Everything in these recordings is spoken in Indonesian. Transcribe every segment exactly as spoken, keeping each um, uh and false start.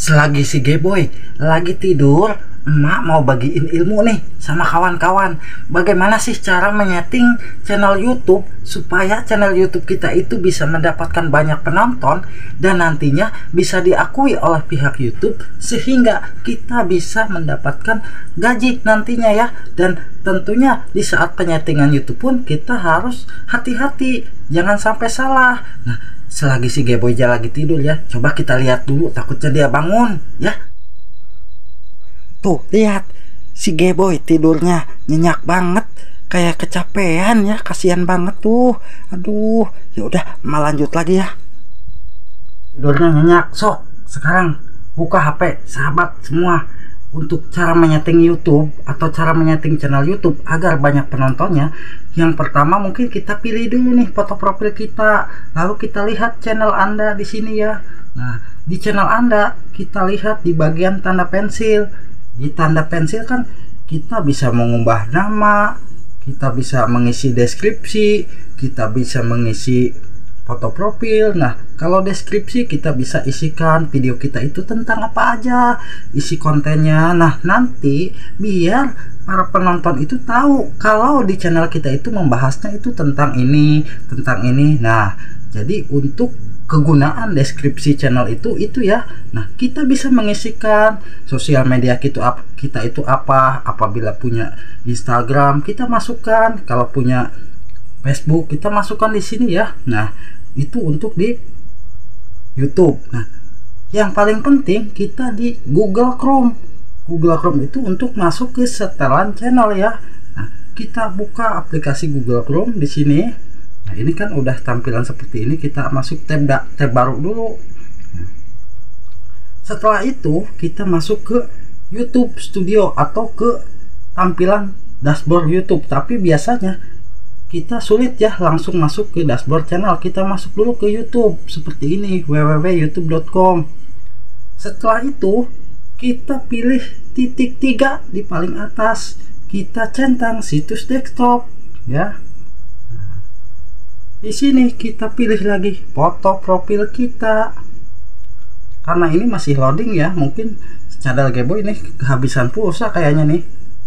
Selagi si Geboy lagi tidur, emak mau bagiin ilmu nih sama kawan-kawan. Bagaimana sih cara menyeting channel YouTube supaya channel YouTube kita itu bisa mendapatkan banyak penonton dan nantinya bisa diakui oleh pihak YouTube sehingga kita bisa mendapatkan gaji nantinya ya. Dan tentunya di saat penyetingan YouTube pun kita harus hati-hati, jangan sampai salah. Nah, selagi si Geboy lagi tidur ya, coba kita lihat dulu, takutnya dia bangun ya. Tuh lihat, si Geboy tidurnya nyenyak banget, kayak kecapean ya, kasihan banget tuh. Aduh, ya udah, mal lanjut lagi ya. Tidurnya nyenyak, sok sekarang buka H P sahabat semua untuk cara menyeting YouTube atau cara menyeting channel YouTube agar banyak penontonnya. Yang pertama mungkin kita pilih dulu nih foto profil kita, lalu kita lihat channel Anda di sini ya. Nah, di channel Anda kita lihat di bagian tanda pensil. Di tanda pensil kan kita bisa mengubah nama, kita bisa mengisi deskripsi, kita bisa mengisi foto profil. Nah, kalau deskripsi kita bisa isikan video kita itu tentang apa aja, isi kontennya. Nah, nanti biar para penonton itu tahu kalau di channel kita itu membahasnya itu tentang ini, tentang ini. Nah, jadi untuk kegunaan deskripsi channel itu itu ya. Nah, kita bisa mengisikan sosial media kita kita itu apa. Apabila punya Instagram kita masukkan, kalau punya Facebook kita masukkan di sini ya. Nah, itu untuk di YouTube. Nah, yang paling penting kita di Google Chrome. Google Chrome itu untuk masuk ke setelan channel ya. Nah, kita buka aplikasi Google Chrome di sini. Nah, ini kan udah tampilan seperti ini, kita masuk tab tab baru dulu. Nah, setelah itu kita masuk ke YouTube Studio atau ke tampilan dashboard YouTube. Tapi biasanya kita sulit ya langsung masuk ke dashboard channel. Kita masuk dulu ke YouTube seperti ini, w w w titik youtube titik com. Setelah itu kita pilih titik tiga di paling atas, kita centang situs desktop ya. Nah, di sini kita pilih lagi foto profil kita. Karena ini masih loading ya, mungkin channel Geboy ini kehabisan pulsa kayaknya nih.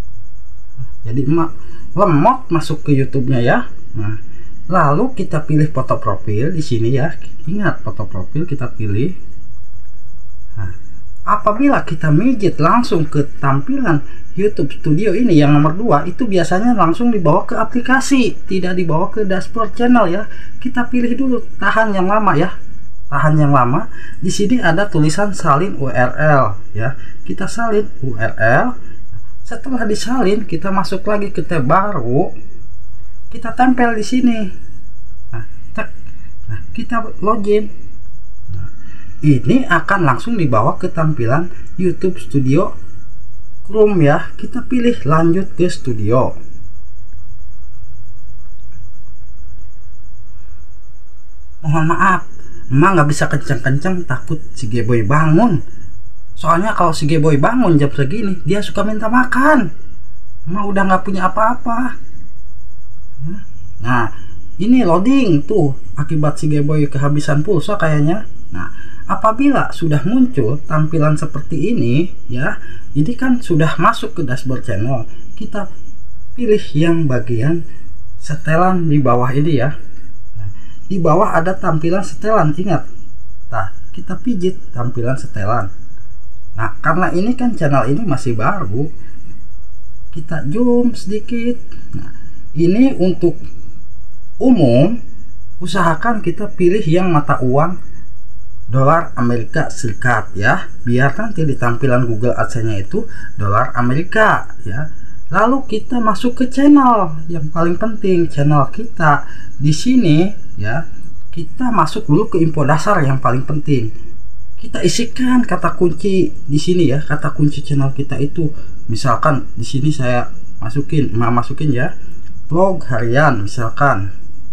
Jadi emak lemot masuk ke YouTube-nya ya. Nah, lalu kita pilih foto profil di sini ya. Ingat, foto profil kita pilih. Nah, apabila kita mijit langsung ke tampilan YouTube Studio ini yang nomor dua, itu biasanya langsung dibawa ke aplikasi, tidak dibawa ke dashboard channel ya. Kita pilih dulu, tahan yang lama ya. Tahan yang lama. Di sini ada tulisan salin U R L ya. Kita salin U R L. Setelah disalin, kita masuk lagi ke tab baru, kita tempel di sini. Nah, tek. Nah, kita login. Nah, ini akan langsung dibawa ke tampilan YouTube Studio Chrome ya. Kita pilih lanjut ke Studio. Mohon maaf, emak nggak bisa kencang-kencang, takut si Geboy bangun. Soalnya kalau si Geboy bangun jam segini, dia suka minta makan. Emak udah nggak punya apa-apa. Nah, ini loading tuh, akibat si Geboy kehabisan pulsa kayaknya. Nah, apabila sudah muncul tampilan seperti ini ya, ini kan sudah masuk ke dashboard channel. Kita pilih yang bagian setelan di bawah ini ya. Nah, di bawah ada tampilan setelan, ingat. Nah, kita pijit tampilan setelan. Nah, karena ini kan channel ini masih baru, kita zoom sedikit. Nah, ini untuk umum, usahakan kita pilih yang mata uang dolar Amerika Serikat ya, biar nanti di tampilan Google Adsense-nya itu dolar Amerika ya. Lalu kita masuk ke channel yang paling penting, channel kita di sini ya. Kita masuk dulu ke info dasar yang paling penting. Kita isikan kata kunci di sini ya, kata kunci channel kita itu. Misalkan di sini saya masukin, emak masukin ya, vlog harian misalkan.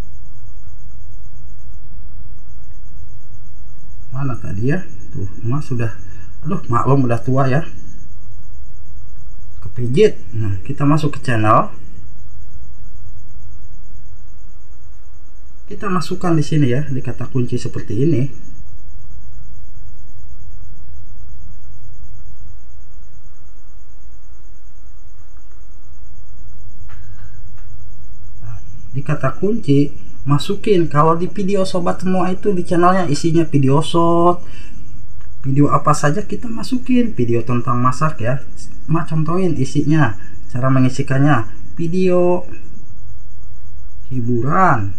Mana tadi ya? Tuh, emak sudah, aduh maklum udah tua ya, kepijit. Nah, kita masuk ke channel. Kita masukkan di sini ya, di kata kunci seperti ini. kata kunci, masukin. Kalau di video sobat semua itu di channelnya isinya video short, video apa saja kita masukin. Video tentang masak ya, mak contohin isinya, cara mengisikannya. Video hiburan,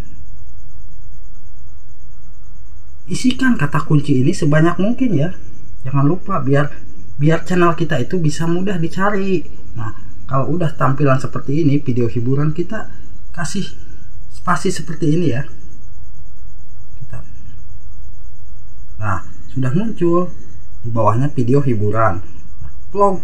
isikan kata kunci ini sebanyak mungkin ya. Jangan lupa biar biar channel kita itu bisa mudah dicari. Nah, kalau udah tampilan seperti ini, video hiburan, kita kasih spasi seperti ini ya. Kita. Nah, sudah muncul di bawahnya video hiburan. Vlog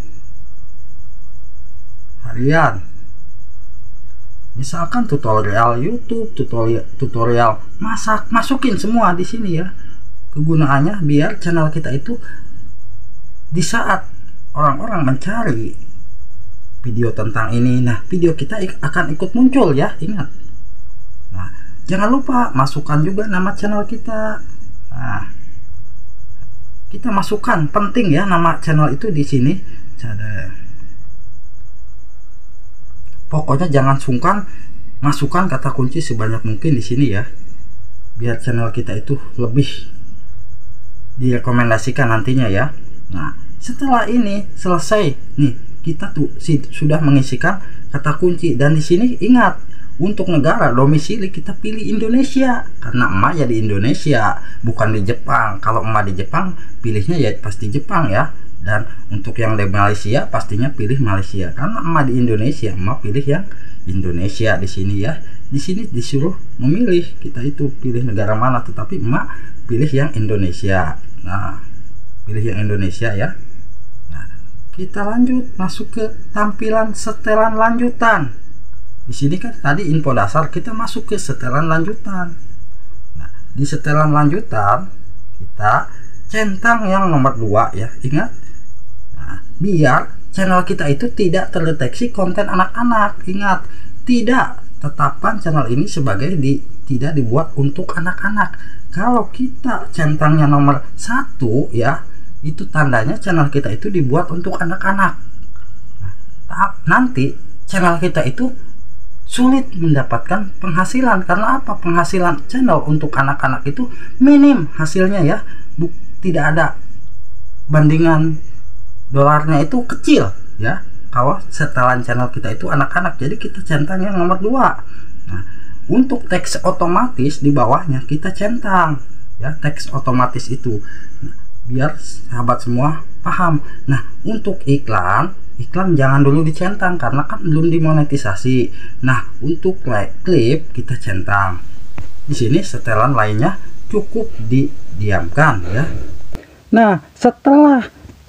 harian. Misalkan tutorial YouTube, tutorial tutorial masak, masukin semua di sini ya. Kegunaannya biar channel kita itu di saat orang-orang mencari video tentang ini, nah video kita akan ikut muncul ya, ingat. Nah, jangan lupa masukkan juga nama channel kita. Nah, kita masukkan, penting ya nama channel itu di sini. Pokoknya jangan sungkan masukkan kata kunci sebanyak mungkin di sini ya, biar channel kita itu lebih direkomendasikan nantinya ya. Nah, setelah ini selesai nih, kita tuh si, sudah mengisikan kata kunci. Dan di sini ingat, untuk negara domisili kita pilih Indonesia karena emak ya di Indonesia, bukan di Jepang. Kalau emak di Jepang pilihnya ya pasti Jepang ya. Dan untuk yang di Malaysia pastinya pilih Malaysia, karena emak di Indonesia, emak pilih yang Indonesia di sini ya. Di sini disuruh memilih, kita itu pilih negara mana, tetapi emak pilih yang Indonesia. Nah, pilih yang Indonesia ya. Nah, kita lanjut masuk ke tampilan setelan lanjutan. Di sini kan tadi info dasar, kita masuk ke setelan lanjutan. Nah, di setelan lanjutan kita centang yang nomor dua ya, ingat. Nah, biar channel kita itu tidak terdeteksi konten anak-anak. Ingat, tidak, tetapkan channel ini sebagai di, tidak dibuat untuk anak-anak. Kalau kita centangnya nomor satu ya, itu tandanya channel kita itu dibuat untuk anak-anak. Nah, nanti channel kita itu sulit mendapatkan penghasilan. Karena apa? Penghasilan channel untuk anak-anak itu minim hasilnya ya. Buk, tidak ada bandingan, dolarnya itu kecil ya kalau setelan channel kita itu anak-anak. Jadi kita centang yang nomor dua. Nah, untuk teks otomatis di bawahnya kita centang ya, teks otomatis itu. Nah, biar sahabat semua paham. Nah, untuk iklan, iklan jangan dulu dicentang karena kan belum dimonetisasi. Nah, untuk klip kita centang. Di sini setelan lainnya cukup didiamkan ya. Nah, setelah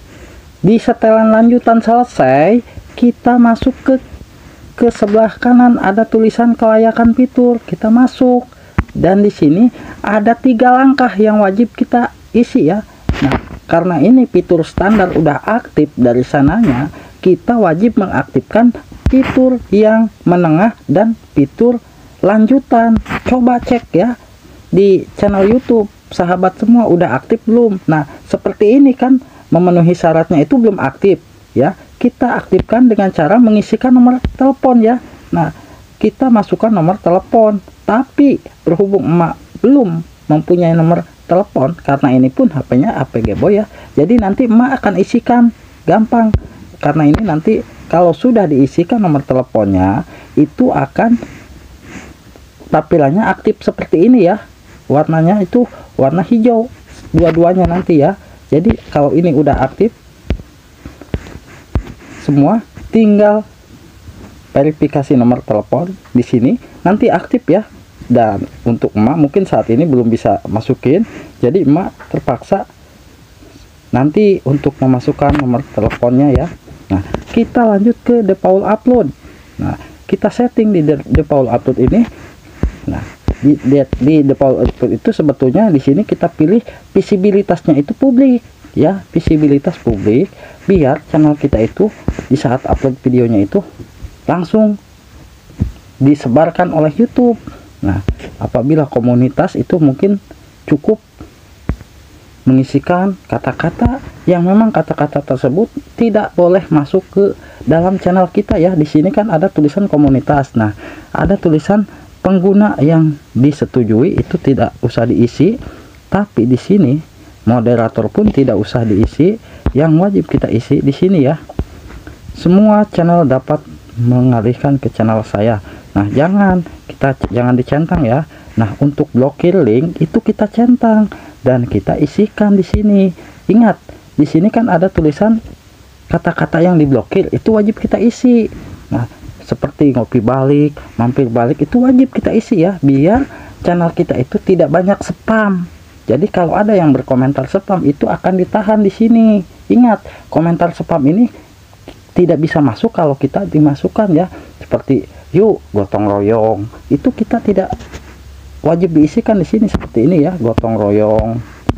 di setelan lanjutan selesai, kita masuk ke ke sebelah kanan ada tulisan kelayakan fitur. Kita masuk, dan di sini ada tiga langkah yang wajib kita isi ya. Nah, karena ini fitur standar udah aktif dari sananya, kita wajib mengaktifkan fitur yang menengah dan fitur lanjutan. Coba cek ya di channel YouTube sahabat semua, udah aktif belum? Nah, seperti ini kan memenuhi syaratnya itu belum aktif ya. Kita aktifkan dengan cara mengisikan nomor telepon ya. Nah, kita masukkan nomor telepon, tapi berhubung emak belum mempunyai nomor telepon, karena ini pun H P-nya A P G Boy ya, jadi nanti emak akan isikan gampang. Karena ini nanti kalau sudah diisikan nomor teleponnya, itu akan tampilannya aktif seperti ini ya, warnanya itu warna hijau dua-duanya nanti ya. Jadi kalau ini udah aktif semua, tinggal verifikasi nomor telepon di sini nanti aktif ya. Dan untuk emak mungkin saat ini belum bisa masukin, jadi emak terpaksa nanti untuk memasukkan nomor teleponnya ya. Nah, kita lanjut ke default upload. Nah, kita setting di default upload ini. Nah, di, di, di default upload itu sebetulnya di sini kita pilih visibilitasnya itu publik ya, visibilitas publik, biar channel kita itu di saat upload videonya itu langsung disebarkan oleh YouTube. Nah, apabila komunitas itu mungkin cukup mengisikan kata-kata yang memang kata-kata tersebut tidak boleh masuk ke dalam channel kita ya. Di sini kan ada tulisan komunitas. Nah, ada tulisan pengguna yang disetujui itu tidak usah diisi, tapi di sini moderator pun tidak usah diisi. Yang wajib kita isi di sini ya, semua channel dapat mengalihkan ke channel saya. Nah, jangan kita jangan dicentang ya. Nah, untuk blokir link itu kita centang dan kita isikan di sini. Ingat, di sini kan ada tulisan kata-kata yang diblokir, itu wajib kita isi. Nah, seperti ngopi balik, mampir balik, itu wajib kita isi ya, biar channel kita itu tidak banyak spam. Jadi kalau ada yang berkomentar spam itu akan ditahan di sini. Ingat, komentar spam ini tidak bisa masuk kalau kita dimasukkan ya. Seperti yuk gotong royong, itu kita tidak wajib diisikan di sini seperti ini ya, gotong royong.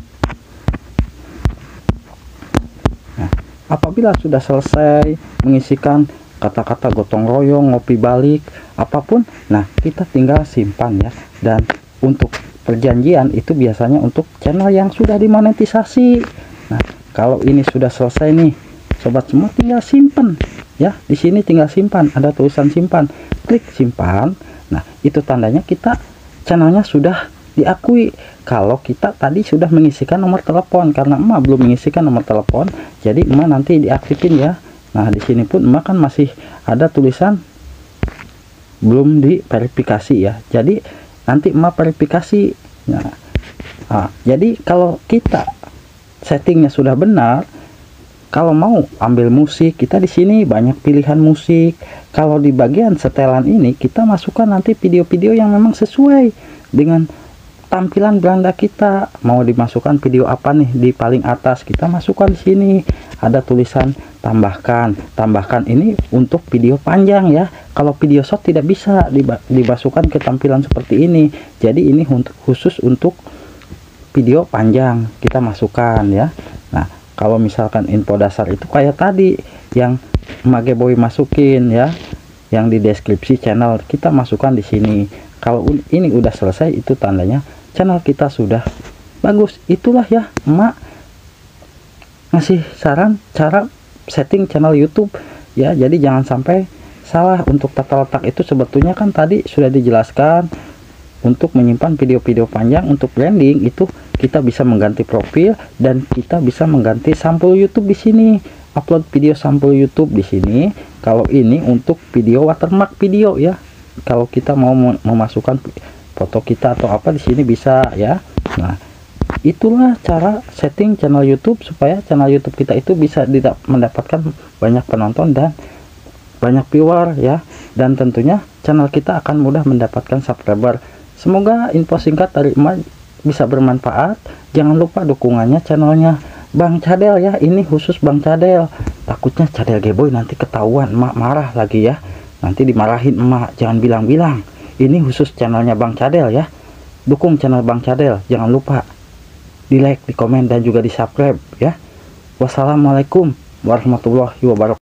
Nah, apabila sudah selesai mengisikan kata-kata gotong royong, ngopi balik, apapun, nah kita tinggal simpan ya. Dan untuk perjanjian itu biasanya untuk channel yang sudah dimonetisasi. Nah, kalau ini sudah selesai nih, sobat semua tinggal simpan ya. Di sini tinggal simpan, ada tulisan simpan, klik simpan. Nah, itu tandanya kita channelnya sudah diakui. Kalau kita tadi sudah mengisikan nomor telepon, karena emak belum mengisikan nomor telepon, jadi emak nanti diaktifin ya. Nah, di sini pun emak kan masih ada tulisan belum diverifikasi ya, jadi nanti emak verifikasi. Nah, nah jadi kalau kita settingnya sudah benar, kalau mau ambil musik, kita di sini banyak pilihan musik. Kalau di bagian setelan ini kita masukkan nanti video-video yang memang sesuai dengan tampilan beranda kita. Mau dimasukkan video apa nih, di paling atas kita masukkan di sini. Ada tulisan tambahkan. Tambahkan ini untuk video panjang ya. Kalau video short tidak bisa dimasukkan ke tampilan seperti ini. Jadi ini untuk khusus untuk video panjang kita masukkan ya. Nah, kalau misalkan info dasar itu kayak tadi yang Mage Boy masukin ya, yang di deskripsi channel kita masukkan di sini. Kalau ini udah selesai, itu tandanya channel kita sudah bagus. Itulah ya, emak ngasih saran cara setting channel YouTube ya. Jadi jangan sampai salah. Untuk tata letak itu sebetulnya kan tadi sudah dijelaskan. Untuk menyimpan video-video panjang, untuk branding itu kita bisa mengganti profil dan kita bisa mengganti sampul YouTube di sini. Upload video sampul YouTube di sini. Kalau ini untuk video watermark video ya. Kalau kita mau memasukkan foto kita atau apa di sini bisa ya. Nah, itulah cara setting channel YouTube supaya channel YouTube kita itu bisa tidak mendapatkan banyak penonton dan banyak viewer ya. Dan tentunya channel kita akan mudah mendapatkan subscriber. Semoga info singkat dari emak bisa bermanfaat. Jangan lupa dukungannya channelnya Bang Cadel ya. Ini khusus Bang Cadel. Takutnya Cadel Geboy nanti ketahuan, emak marah lagi ya. Nanti dimarahin emak. Jangan bilang-bilang. Ini khusus channelnya Bang Cadel ya. Dukung channel Bang Cadel. Jangan lupa di like, di komen, dan juga di subscribe ya. Wassalamualaikum warahmatullahi wabarakatuh.